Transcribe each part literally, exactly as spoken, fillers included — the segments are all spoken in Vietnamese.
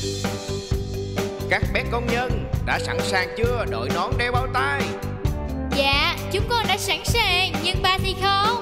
Các bé công nhân đã sẵn sàng chưa? Đội nón đeo bao tay. Dạ, chúng con đã sẵn sàng, nhưng ba thì không.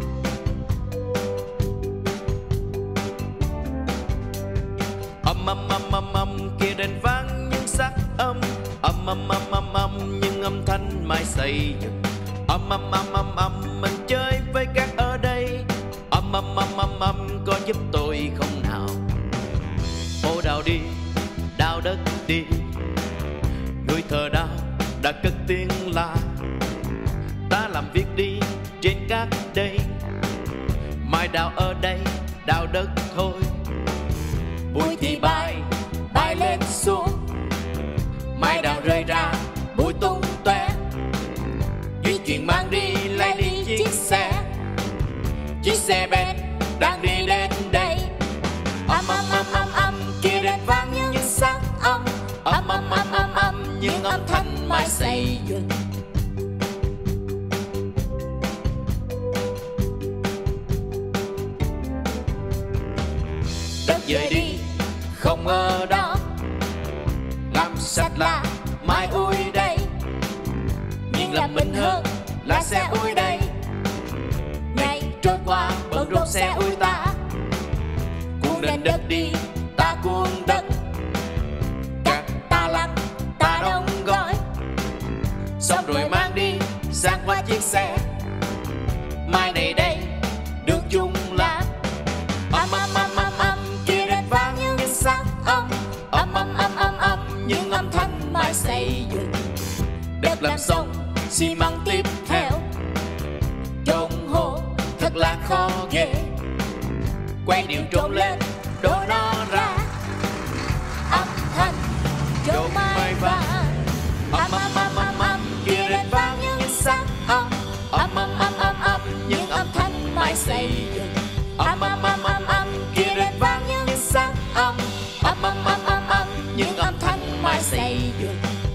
Âm âm âm âm âm kia đền vang những sắc âm. Âm âm âm âm âm những âm thanh mãi xây dựng. Âm âm âm âm âm mình chơi với các ở đây. Âm âm âm âm âm có giúp tôi không nào? Ô đào đi, đào đất đi. Người thợ đào đã cất tiếng la. Ta làm việc đi trên cát đây. Mai đào ở đây, đào đất thôi. Bụi thì bay, bay lên xuống. Mai đào rơi ra, bụi tung tóe. Duy chuyện mang đi, lấy đi chiếc xe. Chiếc xe ben đang đi đến đây. Âm âm âm âm âm kia đèn vang những sắc âm. Âm âm âm âm âm những âm thanh mãi xây dựng. Đất rời đi không ở đó. Làm sạch là mai ui đây. Nhưng làm mình hơn là xe ui đây. Ngày trôi qua bận rộn xe ui ta. Cuốn lên đất đi, ta cuốn đất. Cát ta lăn, ta đóng gói. Xong rồi mang đi sang qua chiếc xe. Mai này đây được chung làm. Âm âm âm âm âm kia đèn vang những sắc âm. Âm âm âm âm âm những âm thanh mãi xây dựng. Đất làm xong xi măng tiếp theo. Trộn hố thật là khó ghê. Quay điệu trộn lên đổ nó ra. Âm thanh trộn mai vàng. Âm âm âm âm âm kia đèn vang những sắc âm. Âm âm âm âm âm những âm thanh mãi xây dựng. Âm âm âm âm âm kia đèn vang những sắc âm. Âm âm âm âm âm những âm thanh mãi xây dựng.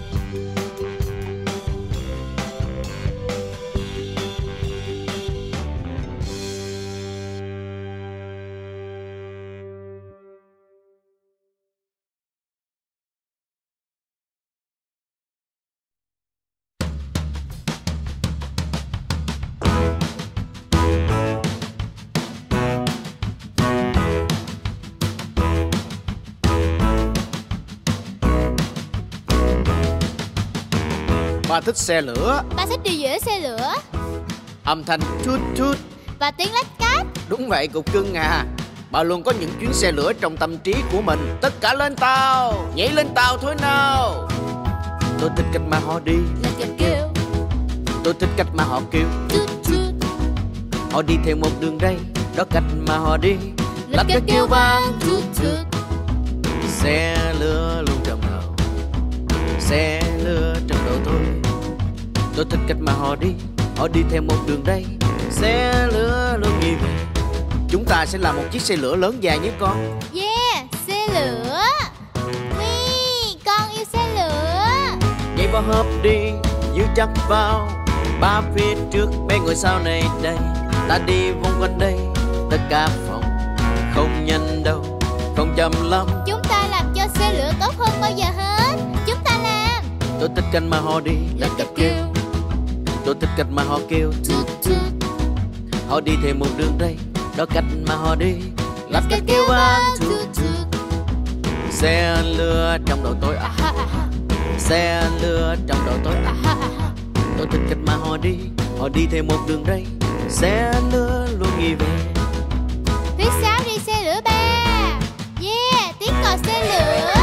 Ba thích xe lửa. Ba thích đi giữa xe lửa. Âm thanh tút tút và tiếng lách cát. Đúng vậy cục cưng à. Ba luôn có những chuyến xe lửa trong tâm trí của mình. Tất cả lên tàu, nhảy lên tàu thôi nào. Tôi thích cách mà họ đi, là cách kêu. Tôi thích cách mà họ kêu. Tút tút. Họ đi theo một đường ray. Đó cách mà họ đi, là cách kêu vang tút tút. Xe lửa luôn trong đầu, xe lửa trong đầu tôi. Tôi thích cách mà họ đi, họ đi theo một đường ray. Xe lửa luôn như vậy. Chúng ta sẽ làm một chiếc xe lửa lớn dài nhé con. Yeah, xe lửa. Ui, con yêu xe lửa. Nhảy vào hộp đi, giữ chắc vào. Ba phía trước, bé ngồi sau này đây. Ta đi vòng quanh đây, tất cả phòng. Không nhanh đâu, không chậm lắm. Chúng ta làm cho xe lửa tốt hơn bao giờ hết. Chúng ta làm. Tôi thích cách mà họ đi, là cách kêu. Tôi thích cách mà họ kêu tút tút. Họ đi theo một đường ray. Đó cách mà họ đi, là cách kêu vang tút tút. Xe lửa trong đầu tôi, à, xe lửa trong đầu tôi, à. Tôi thích cách mà họ đi, họ đi theo một đường ray. Xe lửa luôn nghi về. Phía sau đi xe lửa ba. Yeah, tiếng còi xe lửa.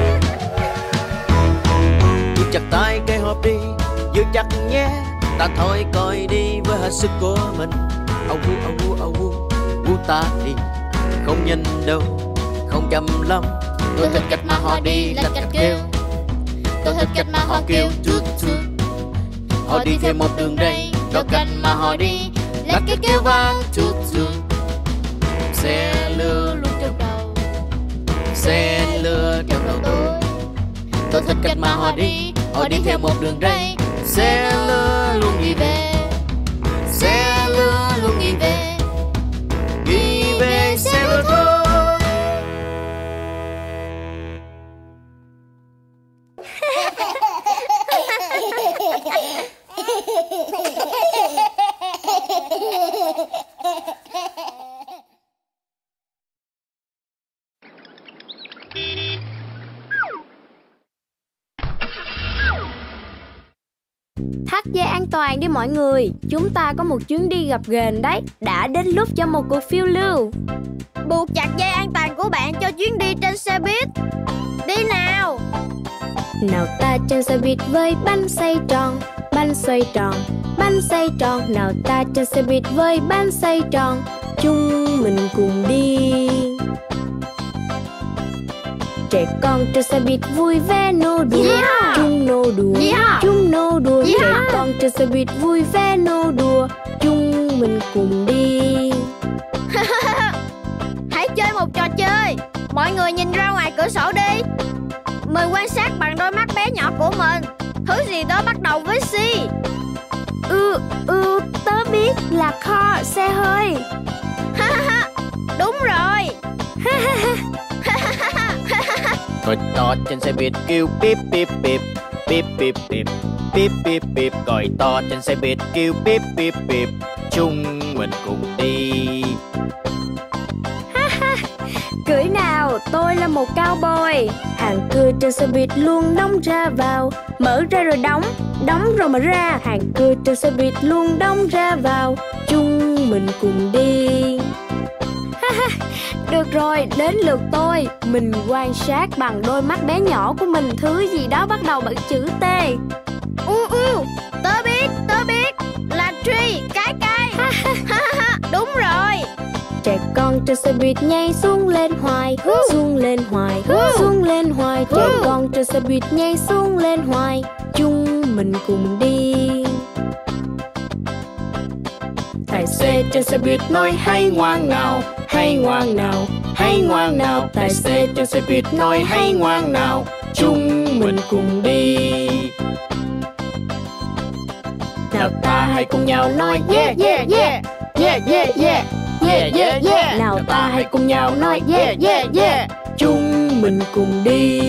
Giữ chặt tay cây hộp đi, giữ chặt nhé. Ta thôi coi đi với hết sức của mình. Âu hu âu hu âu hu hu ta đi. Không nhanh đâu, không chậm lắm. Tôi thích cách mà họ đi, là cách kêu. Tôi thích cách mà họ kêu tút tút. Họ đi theo một đường ray. Đó cách mà họ đi, là cách kêu vang tút tút. Xe lửa luôn trong đầu, xe lửa trong đầu tôi. Tôi thích cách mà họ đi, họ đi theo một đường ray. Xe lửa luôn đi về, xe lửa luôn đi về, đi về xe lửa thôi. dây an toàn đi mọi người. Chúng ta có một chuyến đi gập ghềnh đấy. Đã đến lúc cho một cuộc phiêu lưu. Buộc chặt dây an toàn của bạn cho chuyến đi trên xe buýt. Đi nào. Nào ta trên xe buýt với bánh xoay tròn, bánh xoay tròn, bánh xoay tròn. Nào ta trên xe buýt với bánh xoay tròn, chúng mình cùng đi. Trẻ con trên xe buýt vui vẻ nô đùa, yeah. Chúng nô đùa, yeah. Chúng nô đùa, yeah. Trẻ con trên xe buýt vui vẻ nô đùa, chúng mình cùng đi. Hãy chơi một trò chơi. Mọi người nhìn ra ngoài cửa sổ đi. Mời quan sát bằng đôi mắt bé nhỏ của mình. Thứ gì đó bắt đầu với C. Ừ, ừ, tớ biết là car, xe hơi. Đúng rồi. Còi to trên xe buýt kêu bíp bíp bíp, bíp bíp bíp, bíp bíp bíp. Còi to trên xe buýt kêu bíp bíp bíp, chung mình cùng đi. Cưỡi nào, tôi là một cowboy. Hàng cưa trên xe buýt luôn đóng ra vào, mở ra rồi đóng, đóng rồi mở ra. Hàng cưa trên xe buýt luôn đóng ra vào, chung mình cùng đi. Được rồi, đến lượt tôi. Mình quan sát bằng đôi mắt bé nhỏ của mình thứ gì đó bắt đầu bằng chữ T. U u, tớ biết, tớ biết. Là tree, cái cây. Đúng rồi. Trẻ con trên xe buýt nhảy xuống lên hoài, xuống lên hoài, xuống lên hoài. Trẻ con trên xe buýt nhảy xuống lên hoài, chung mình cùng đi. Tài xế trên xe buýt nói hay ngoan nào, hay ngoan nào, hay ngoan nào. Tài xế trên xe buýt nói hay ngoan nào, chung mình cùng đi. Nào ta hãy cùng nhau nói yeah yeah yeah, yeah yeah yeah, yeah yeah yeah. Nào ta hãy cùng nhau nói yeah yeah yeah, chung mình cùng đi.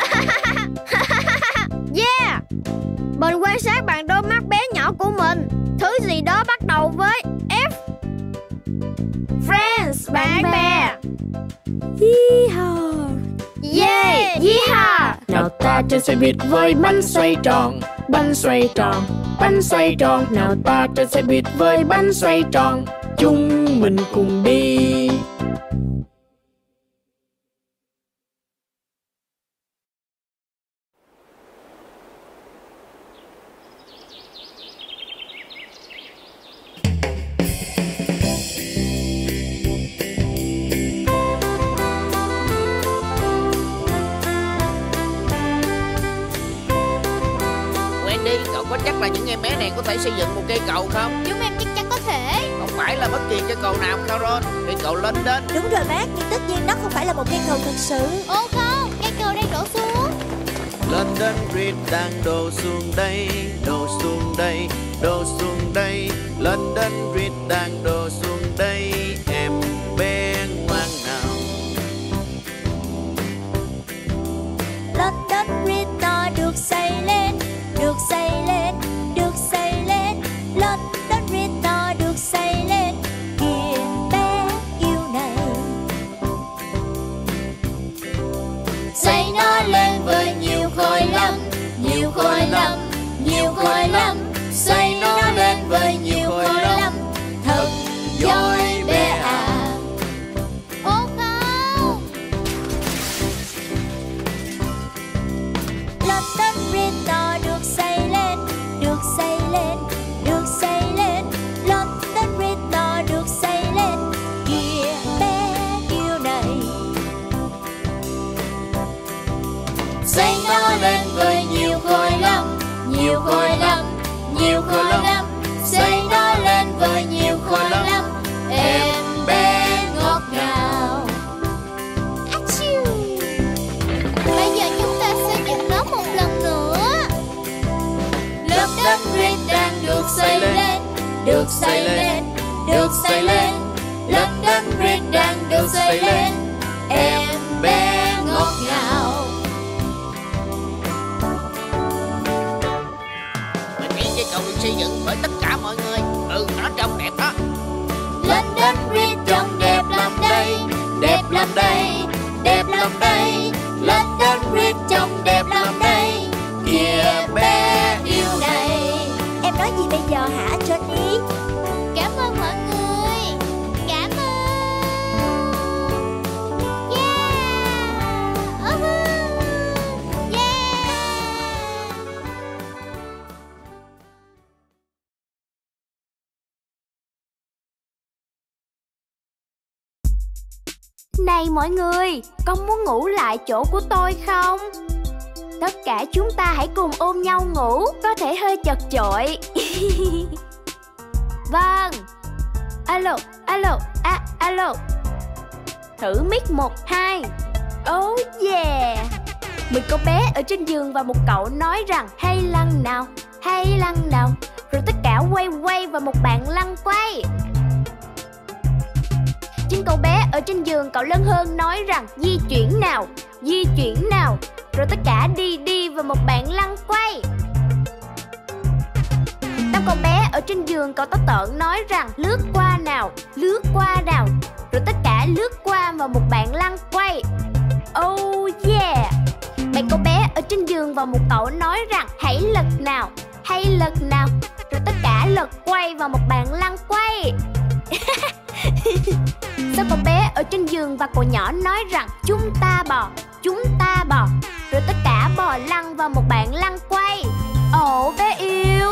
Yeah. Mình quan sát bằng đôi mắt bé nhỏ của mình thứ gì đó bắt đầu với F. Friends, bạn bè. Yeehaw. Yeah, yeehaw. Nào ta trên xe buýt với bánh xoay tròn, bánh xoay tròn, bánh xoay tròn. Nào ta trên xe buýt với bánh xoay tròn, chung mình cùng đi. Chắc là những em bé này có thể xây dựng một cây cầu không? Chúng em chắc chắn có thể. Không phải là bất kỳ cây cầu nào, Carol. Cây cầu London. Đúng rồi bác, nhưng tất nhiên nó không phải là một cây cầu thực sự. Ô không, cây cầu đang đổ xuống. London Bridge đang đổ xuống đây, đổ xuống đây, đổ xuống đây. London Bridge đang đổ xuống đây, em bé ngoan nào. London Bridge nó được xây lên, được xây lên, được xây lên. London Bridge nó được xây lên, kìa bé yêu này. Xây nó lên với nhiều khối lắm, nhiều khối lắm, nhiều khối lắm. Xây nó lên với nhiều khối lắm, thật giỏi bé à. Ô không. London Bridge nó được xây lên, được xây lên, được xây lên. London Bridge nó được xây lên, kìa bé yêu này. Xây nó lên với nhiều khối lắm, nhiều khối lắm, nhiều khối lắm. Xây nó lên với nhiều khối lắm, em bé ngọt ngào. Achoo. Bây giờ chúng ta xây dựng nó một lần nữa. London Bridge đang được xây lên, được xây lên, được xây lên. London Bridge đang được xây lên, em bé ngọt ngào. Mình nghĩ cây cầu được xây dựng bởi tất cả mọi người. Ừ, nó trông đẹp đó. London Bridge trông đẹp lắm đây, đẹp lắm đây, đẹp lắm đây. London Bridge trông đẹp lắm đây, kìa bé yêu này. Em Này mọi người, có muốn ngủ lại chỗ của tôi không? Tất cả chúng ta hãy cùng ôm nhau ngủ, có thể hơi chật chội. Vâng. Alo, alo, à, alo. Thử mic một, hai. Oh yeah. Mười cô bé ở trên giường và một cậu nói rằng hay lăn nào, hay lăn nào. Rồi tất cả quay quay và một bạn lăn quay. Chín cậu bé ở trên giường cậu lớn hơn nói rằng di chuyển nào, di chuyển nào. Rồi tất cả đi đi và một bạn lăn quay. Tám cậu bé ở trên giường cậu táo tợn nói rằng lướt qua nào, lướt qua nào. Rồi tất cả lướt qua và một bạn lăn quay. Oh yeah. Bảy cậu bé ở trên giường và một cậu nói rằng hãy lật nào, hãy lật nào. Rồi tất cả lật quay và một bạn lăn quay. Sáu cậu bé ở trên giường và cậu nhỏ nói rằng chúng ta bò, chúng ta bò. Rồi tất cả bò lăn và một bạn lăn quay. Ồ bé yêu.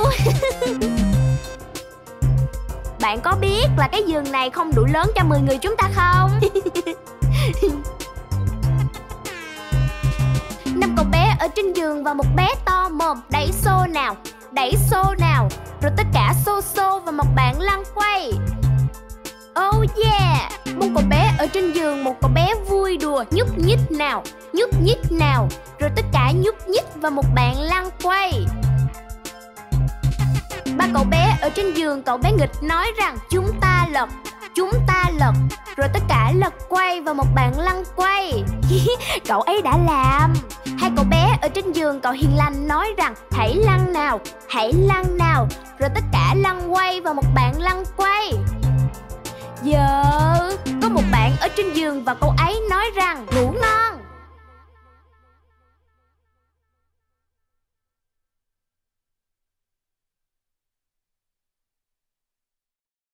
Bạn có biết là cái giường này không đủ lớn cho mười người chúng ta không? Năm cậu bé ở trên giường và một bé to mồm đẩy xô nào, đẩy xô nào. Rồi tất cả xô xô và một bạn lăn quay. Oh yeah. Một cậu bé ở trên giường, một cậu bé vui đùa nhúc nhích nào, nhúc nhích nào. Rồi tất cả nhúc nhích và một bạn lăn quay. Ba cậu bé ở trên giường, cậu bé nghịch nói rằng chúng ta lật, chúng ta lật. Rồi tất cả lật quay và một bạn lăn quay. Cậu ấy đã làm. Hai cậu bé ở trên giường, cậu hiền lành nói rằng hãy lăn nào, hãy lăn nào. Rồi tất cả lăn quay và một bạn lăn quay. Giờ có một bạn ở trên giường và cậu ấy nói rằng ngủ ngon.